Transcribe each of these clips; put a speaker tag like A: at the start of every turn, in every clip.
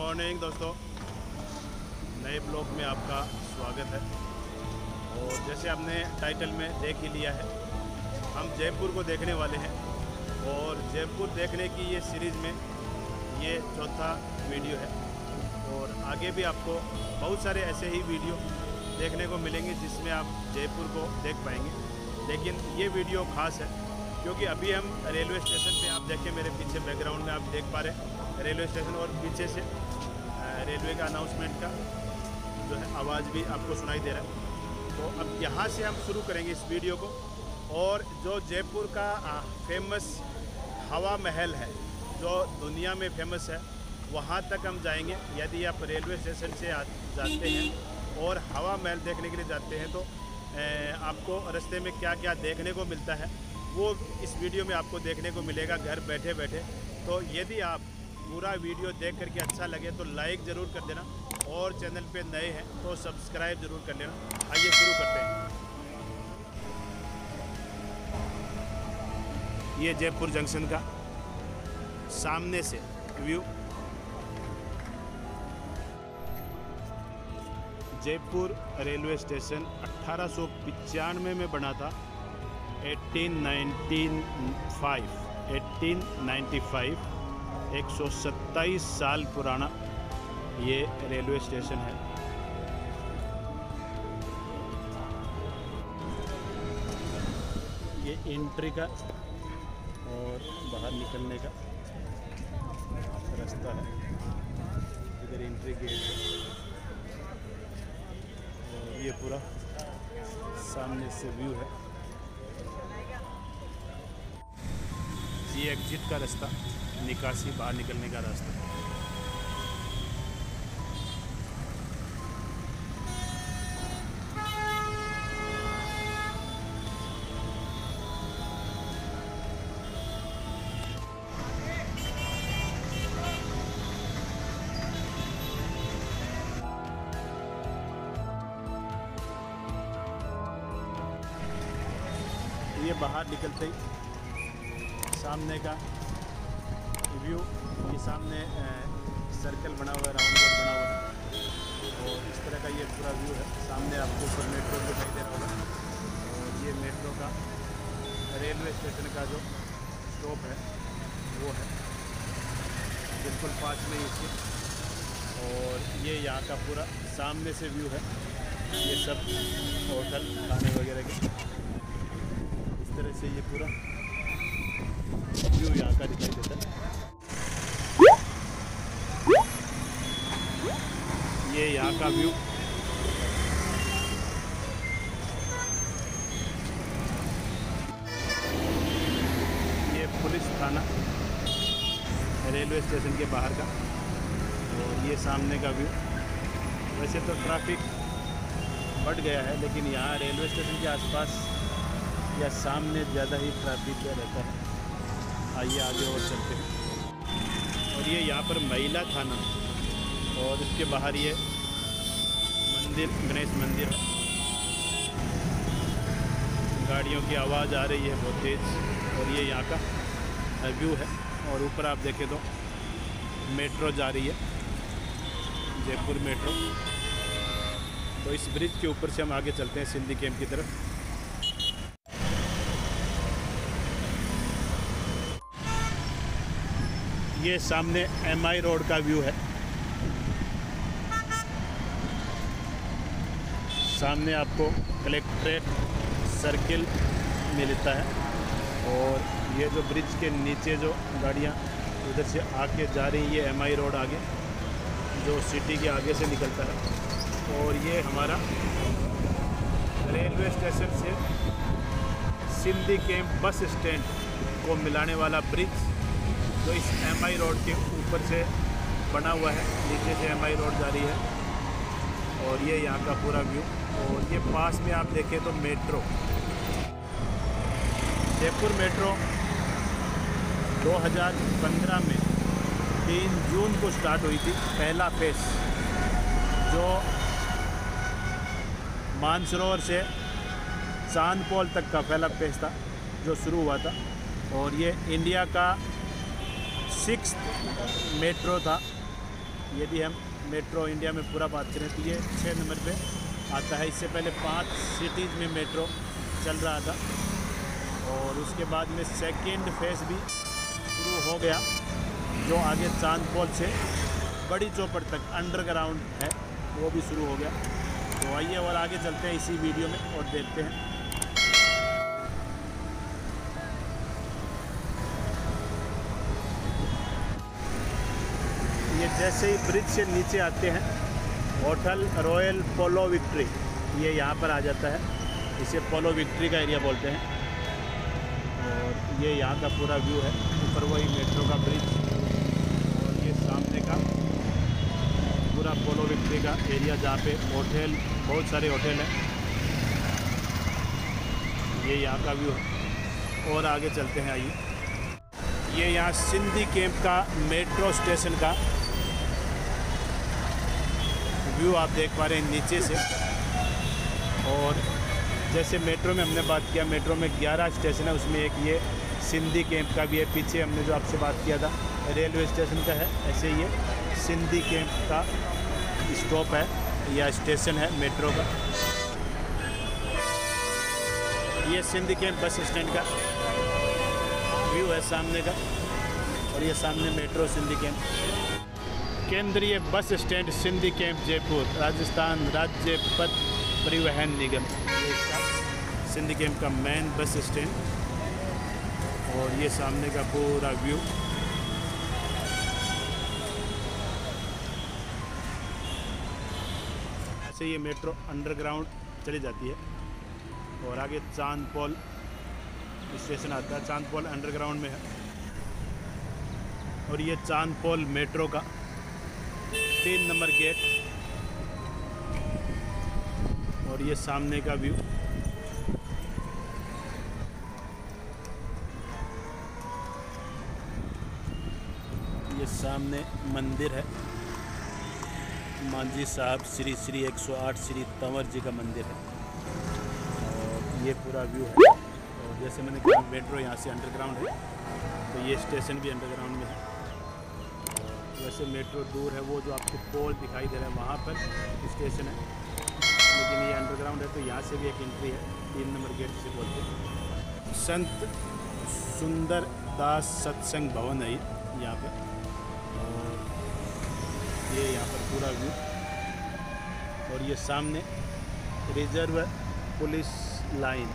A: Morning दोस्तों, नए blog में आपका स्वागत है। और जैसे आपने टाइटल में देख ही लिया है, हम जयपुर को देखने वाले हैं। और जयपुर देखने की ये सीरीज़ में ये चौथा वीडियो है। और आगे भी आपको बहुत सारे ऐसे ही वीडियो देखने को मिलेंगे जिसमें आप जयपुर को देख पाएंगे। लेकिन ये वीडियो ख़ास है क्योंकि अभी हम रेलवे स्टेशन पे, आप देखें मेरे पीछे बैकग्राउंड में आप देख पा रहे हैं रेलवे स्टेशन, और पीछे से रेलवे का अनाउंसमेंट का जो है आवाज़ भी आपको सुनाई दे रहा है। तो अब यहाँ से हम शुरू करेंगे इस वीडियो को। और जो जयपुर का फेमस हवा महल है, जो दुनिया में फेमस है, वहाँ तक हम जाएंगे। यदि आप रेलवे स्टेशन से जाते हैं और हवा महल देखने के लिए जाते हैं तो आपको रास्ते में क्या क्या देखने को मिलता है वो इस वीडियो में आपको देखने को मिलेगा घर बैठे बैठे। तो यदि आप पूरा वीडियो देख करके अच्छा लगे तो लाइक ज़रूर कर देना, और चैनल पे नए हैं तो सब्सक्राइब ज़रूर कर लेना। आइए शुरू करते हैं। ये जयपुर जंक्शन का सामने से व्यू। जयपुर रेलवे स्टेशन 1895 में बना था। 1895 127 साल पुराना ये रेलवे स्टेशन है। ये एंट्री का और बाहर निकलने का रास्ता है। इधर एंट्री गेट है और ये पूरा सामने से व्यू है। ये एग्जिट का रास्ता, निकासी बाहर निकलने का रास्ता। ये बाहर निकलते ही सामने का व्यू, ये सामने सर्कल बना हुआ है, राउंड बोर्ड बना हुआ है, और इस तरह का ये पूरा व्यू है। सामने आपको ऊपर मेट्रो दिखाई दे रहा होगा, और ये मेट्रो का रेलवे स्टेशन का जो स्टॉप है वो है बिल्कुल पास में इसके। और ये यहाँ का पूरा सामने से व्यू है। ये सब होटल खाने वगैरह के इस तरह से ये पूरा व्यू यहाँ का दिखाई देता है। ये यहाँ का व्यू। ये पुलिस थाना रेलवे स्टेशन के बाहर का, और ये सामने का व्यू। वैसे तो ट्रैफिक बढ़ गया है, लेकिन यहाँ रेलवे स्टेशन के आसपास या सामने ज़्यादा ही ट्रैफिक रहता है। आइए आगे और चलते हैं। और ये यहाँ पर महिला थाना, और इसके बाहर ये मंदिर, गणेश मंदिर है। गाड़ियों की आवाज़ आ रही है बहुत तेज़। और ये यहाँ का व्यू है। और ऊपर आप देखें तो मेट्रो जा रही है, जयपुर मेट्रो। तो इस ब्रिज के ऊपर से हम आगे चलते हैं सिंधी कैंप की तरफ। ये सामने MI रोड का व्यू है। सामने आपको कलेक्ट्रेट सर्किल मिलता है। और ये जो ब्रिज के नीचे जो गाड़ियाँ उधर से आके जा रही है, ये MI रोड आगे जो सिटी के आगे से निकलता है। और ये हमारा रेलवे स्टेशन से सिंधी कैंप बस स्टैंड को मिलाने वाला ब्रिज जो इस MI रोड के ऊपर से बना हुआ है, नीचे से MI रोड जा रही है। और ये यहाँ का पूरा व्यू। और ये पास में आप देखें तो मेट्रो, जयपुर मेट्रो 2015 में 3 जून को स्टार्ट हुई थी। पहला फेस जो मानसरोवर से चांदपोल तक का पहला फेस था जो शुरू हुआ था। और ये इंडिया का 6th मेट्रो था यदि हम मेट्रो इंडिया में पूरा बात करें तो ये 6 नंबर पे आता है। इससे पहले 5 सिटीज़ में मेट्रो चल रहा था और उसके बाद में सेकेंड फेज़ भी शुरू हो गया, जो आगे चांदपोल से बड़ी चौपड़ तक अंडरग्राउंड है, वो भी शुरू हो गया। तो आइए और आगे चलते हैं इसी वीडियो में और देखते हैं। ये जैसे ही ब्रिज से नीचे आते हैं, होटल रॉयल पोलो विक्ट्री ये यहाँ पर आ जाता है। इसे पोलो विक्ट्री का एरिया बोलते हैं और ये यहाँ का पूरा व्यू है। ऊपर वही मेट्रो का ब्रिज और ये सामने का पूरा पोलो विक्ट्री का एरिया, जहाँ पे होटल, बहुत सारे होटल हैं। ये यहाँ का व्यू है और आगे चलते हैं। आइए, ये यहाँ सिंधी कैंप का मेट्रो स्टेशन का व्यू आप देख पा रहे हैं नीचे से। और जैसे मेट्रो में हमने बात किया, मेट्रो में 11 स्टेशन है, उसमें एक ये सिंधी कैंप का भी है। पीछे हमने जो आपसे बात किया था रेलवे स्टेशन का है, ऐसे ये सिंधी कैंप का स्टॉप है या स्टेशन है मेट्रो का। ये सिंधी कैंप बस स्टैंड का व्यू है सामने का और ये सामने मेट्रो सिंधी कैंप। केंद्रीय bus stand Sindhi camp Jaipur, Rajasthan राज्य पथ परिवहन निगम, ये इसका सिंधी कैंप का मेन बस स्टैंड। और ये सामने का पूरा व्यू। ऐसे ये मेट्रो अंडरग्राउंड चली जाती है और आगे चांदपोल स्टेशन आता है। चांदपोल अंडरग्राउंड में है और ये चांदपोल मेट्रो का 3 नंबर गेट और ये सामने का व्यू। ये सामने मंदिर है, मांझी साहब श्री श्री 108 श्री तंवर जी का मंदिर है और ये पूरा व्यू है। और जैसे मैंने कहा मेट्रो यहाँ से अंडरग्राउंड है, तो ये स्टेशन भी अंडरग्राउंड में है। वैसे मेट्रो दूर है, वो जो आपको पोल दिखाई दे रहा है वहाँ पर स्टेशन है, लेकिन ये अंडरग्राउंड है। तो यहाँ से भी एक एंट्री है, 3 नंबर गेट से बोलते हैं। संत सुंदर दास सत्संग भवन है यहाँ पे और ये यहाँ पर पूरा व्यू। और ये सामने रिजर्व पुलिस लाइन,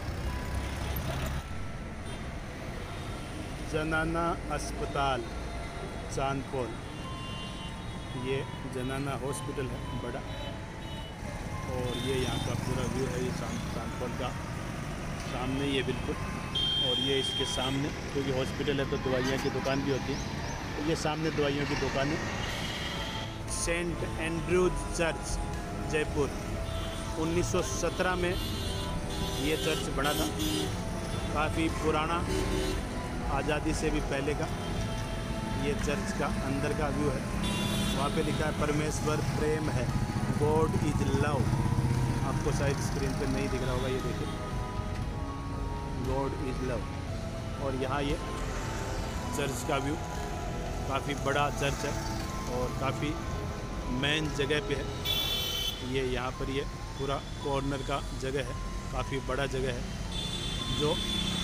A: जनाना अस्पताल चांदपोल, ये जनाना हॉस्पिटल है बड़ा। और ये यहाँ का पूरा व्यू है, ये चांदपोल का सामने ये बिल्कुल। और ये इसके सामने, क्योंकि हॉस्पिटल है तो दवाइयाँ की दुकान भी होती है, तो ये सामने दवाइयों की दुकान है। सेंट एंड्रूज चर्च जयपुर, 1917 में ये चर्च बना था, काफ़ी पुराना, आज़ादी से भी पहले का। ये चर्च का अंदर का व्यू है। वहाँ पे लिखा है परमेश्वर प्रेम है, गॉड इज लव। आपको शायद स्क्रीन पे नहीं दिख रहा होगा, ये देखिए, गॉड इज लव। और यहाँ ये चर्च का व्यू, काफ़ी बड़ा चर्च है और काफ़ी मेन जगह पे है। ये यहाँ पर ये पूरा कॉर्नर का जगह है, काफ़ी बड़ा जगह है, जो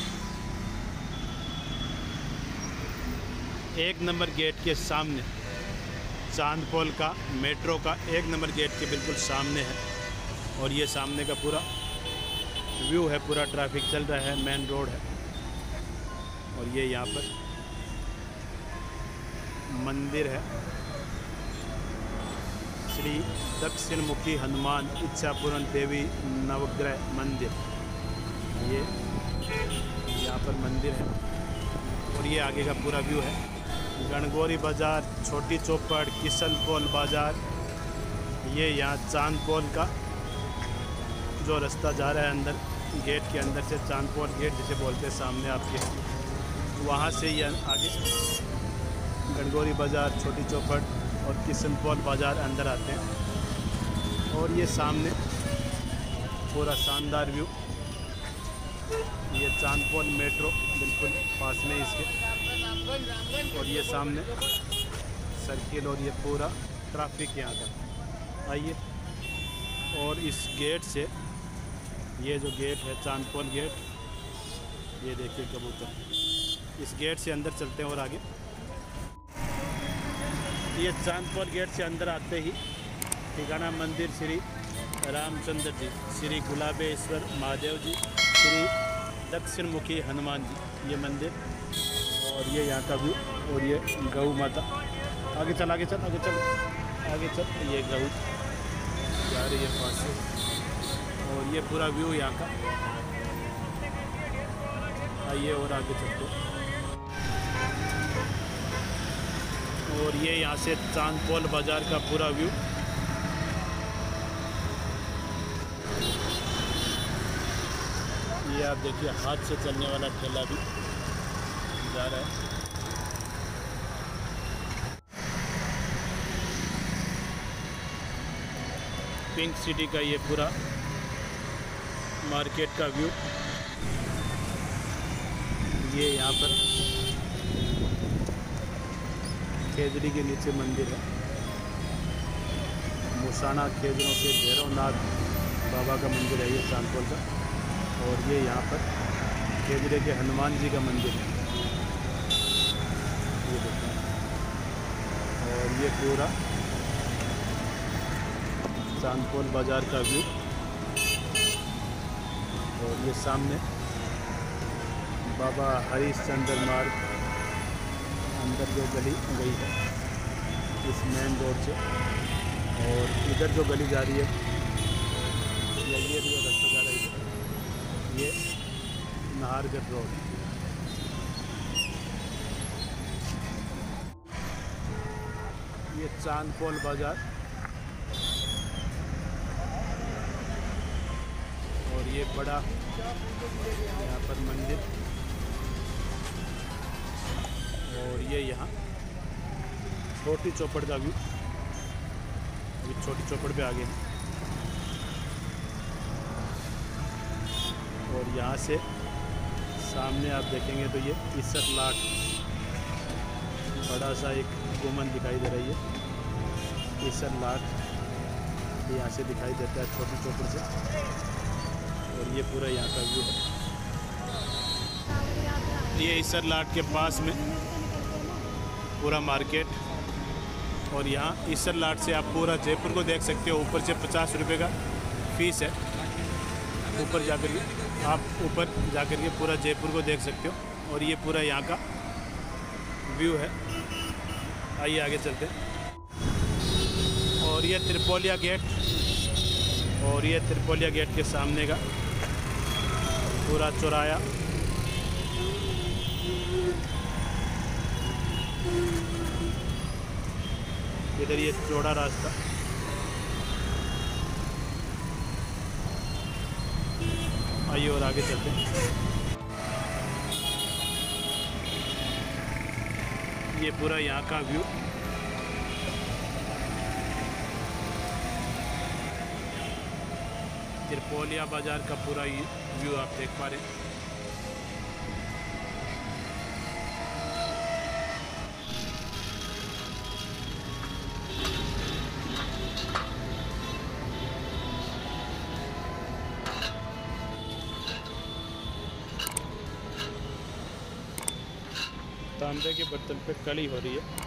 A: 1 नंबर गेट के सामने, चांदपोल का मेट्रो का 1 नंबर गेट के बिल्कुल सामने है। और ये सामने का पूरा व्यू है, पूरा ट्रैफिक चल रहा है, मेन रोड है। और ये यहाँ पर मंदिर है, श्री दक्षिण मुखी हनुमान इच्छापूर्ण देवी नवग्रह मंदिर, ये यहाँ पर मंदिर है। और ये आगे का पूरा व्यू है। गणगौरी बाज़ार, छोटी चौपड़, किशनपोल बाज़ार, ये यहाँ चांदपोल का जो रास्ता जा रहा है अंदर, गेट के अंदर से, चांदपोल गेट जिसे बोलते हैं सामने आपके, वहाँ से ये आगे गणगौरी बाज़ार, छोटी चौपड़ और किशनपोल बाज़ार अंदर आते हैं। और ये सामने पूरा शानदार व्यू, ये चांदपोल मेट्रो बिल्कुल पास में इसके। और ये सामने सर्किल और ये पूरा ट्रैफिक यहाँ का। आइए, और इस गेट से, ये जो गेट है चांदपोल गेट, ये देखिए कबूतर, इस गेट से अंदर चलते हैं और आगे। ये चांदपोल गेट से अंदर आते ही ठिकाना मंदिर श्री रामचंद्र जी, श्री गुलाबेश्वर महादेव जी, श्री दक्षिण मुखी हनुमान जी, ये मंदिर और ये यहाँ का व्यू। और ये गौ माता, आगे चल आगे चल आगे चल आगे चल, ये गऊ जा रही है पास से, और ये पूरा व्यू यहाँ का। आइए और आगे चलते, और ये यहाँ से चांदपोल बाज़ार का पूरा व्यू। ये आप देखिए हाथ से चलने वाला ठेला भी जा रहा है। पिंक सिटी का ये पूरा मार्केट का व्यू। ये यहाँ पर खेजड़ी के नीचे मंदिर है, मुसाना खेजड़ों के भैरवनाथ बाबा का मंदिर है ये चांदपोल का। और ये यहाँ पर खेजड़े के हनुमान जी का मंदिर है, ये देखिए। और ये पूरा चांदपोल बाज़ार का व्यू। और ये सामने बाबा हरिश्चंद्र मार्ग अंदर जो गली गई है इस मेन रोड से, और इधर जो गली जा रही है या ये भी रास्ता जा रही है, ये नाहरगढ़ रोड। ये चांदपोल बाज़ार, और ये बड़ा यहाँ पर मंदिर। और ये यहाँ छोटी चौपड़ का व्यू। अभी छोटी चौपड़ पे आ गए हैं, और यहाँ से सामने आप देखेंगे तो ये इसर लाट बड़ा सा एक गुमन दिखाई दे रही है। इसर लाट यहाँ से दिखाई देता है छोटी चौपड़ से। और ये पूरा यहाँ का व्यू है। ये इसर लाट के पास में पूरा मार्केट, और यहाँ इसर लाट से आप पूरा जयपुर को देख सकते हो। ऊपर से 50 रुपये का फ़ीस है, ऊपर जाकर के आप ऊपर जाकर के पूरा जयपुर को देख सकते हो। और ये पूरा यहाँ का व्यू है। आइए आगे चलते हैं। और ये त्रिपोलिया गेट, और ये त्रिपोलिया गेट के सामने का पूरा चौराया। इधर ये चौड़ा रास्ता। आइए और आगे चलते हैं। ये पूरा यहाँ का व्यू। त्रिपोलिया बाज़ार का पूरा व्यू आप देख पा रहे हैं। तांबे के बर्तन पे कली हो रही है।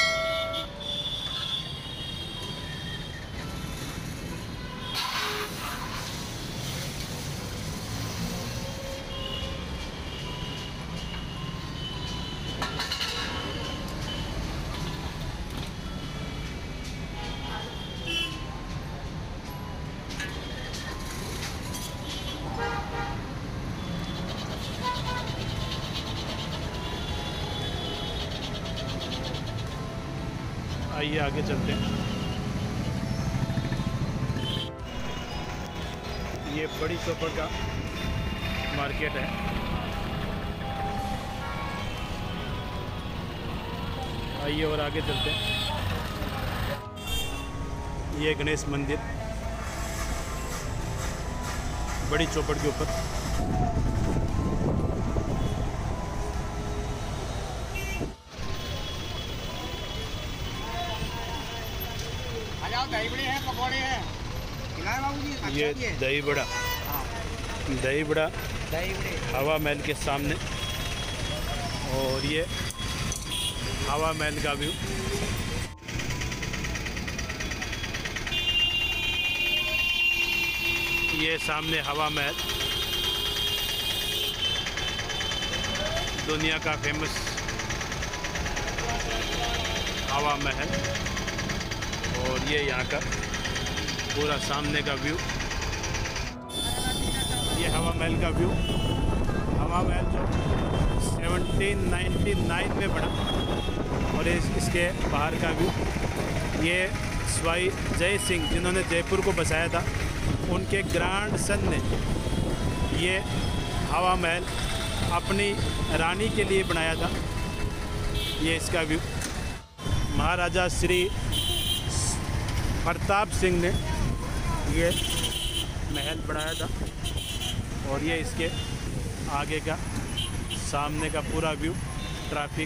A: आइए आगे चलते हैं। ये बड़ी चौपड़ का मार्केट है। आइए और आगे चलते हैं। ये गणेश मंदिर बड़ी चौपड़ के ऊपर।
B: आ जाओ, दही बड़े हैं, पकौड़े हैं। खिलाए बाबूजी, अच्छा
A: ये
B: भी है।
A: दही बड़ा,
B: हाँ,
A: दही बड़ा
B: दही बड़े।
A: हवा महल के सामने, और ये हवा महल का व्यू। ये सामने हवा महल, दुनिया का फेमस हवा महल, और ये यहाँ का पूरा सामने का व्यू। ये हवा महल का व्यू। हवा महल जो 1799 में बना, और इसके बाहर का व्यू। ये स्वाई जय सिंह, जिन्होंने जयपुर को बसाया था, उनके ग्रैंड सन ने ये हवा महल अपनी रानी के लिए बनाया था। ये इसका व्यू। महाराजा श्री प्रताप सिंह ने ये महल बनाया था, और ये इसके आगे का सामने का पूरा व्यू। ट्रैफिक,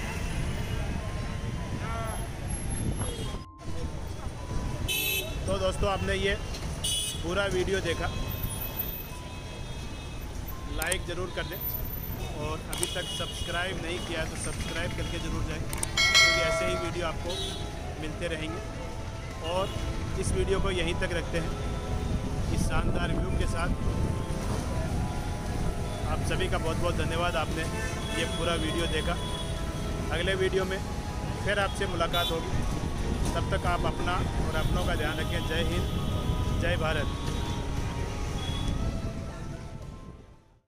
A: तो दोस्तों आपने ये पूरा वीडियो देखा, लाइक ज़रूर कर दें, और अभी तक सब्सक्राइब नहीं किया है तो सब्सक्राइब करके ज़रूर जाएं, क्योंकि ऐसे ही वीडियो आपको मिलते रहेंगे। और इस वीडियो को यहीं तक रखते हैं, इस शानदार व्यू के साथ। आप सभी का बहुत बहुत धन्यवाद, आपने ये पूरा वीडियो देखा। अगले वीडियो में फिर आपसे मुलाकात होगी। तब तक आप अपना और अपनों का ध्यान रखें। जय हिंद, जय भारत।